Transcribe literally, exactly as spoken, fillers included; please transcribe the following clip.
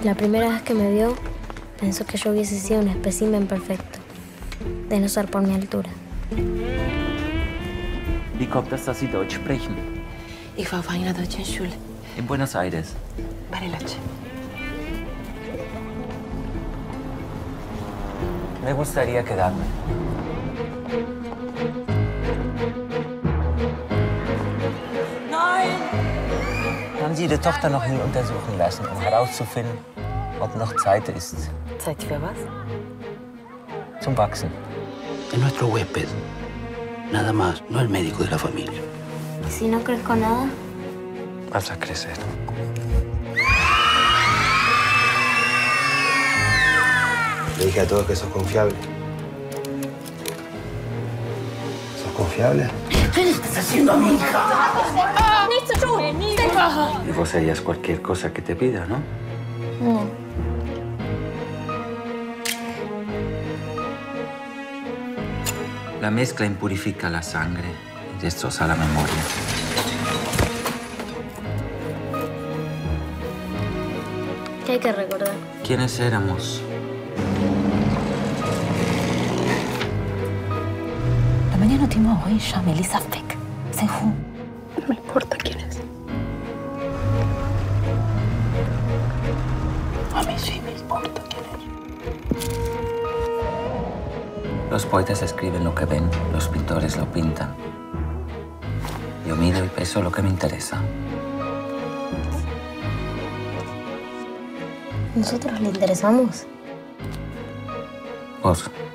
La primera vez que me vio, pensó que yo hubiese sido un espécimen perfecto, de no ser por mi altura. Wie kommt das, dass Sie Deutsch sprechen? Ich war auf einer deutschen Schule. In Buenos Aires. Bariloche. Me gustaría quedarme. Nein! Haben Sie Ihre Tochter noch nie untersuchen lassen, um herauszufinden, ob noch Zeit ist Zeit für was? zum Wachsen? Es nuestro huésped. Nada más, no el médico de la familia. ¿Y si no crezco nada? Vas a crecer. Le dije a todos que sos confiable. ¿Sos confiable? ¿Qué le estás haciendo a mi hija? Y vos harías cualquier cosa que te pida, ¿no? No. La mezcla impurifica la sangre y destroza la memoria. ¿Qué hay que recordar? ¿Quiénes éramos? La mañana tu m'as envoyé chez Melissa Beck. C'est fou. No me importa quién es. A mí sí me importa quién es. Los poetas escriben lo que ven, los pintores lo pintan. Yo mido y peso lo que me interesa. ¿Nosotros le interesamos? Vos.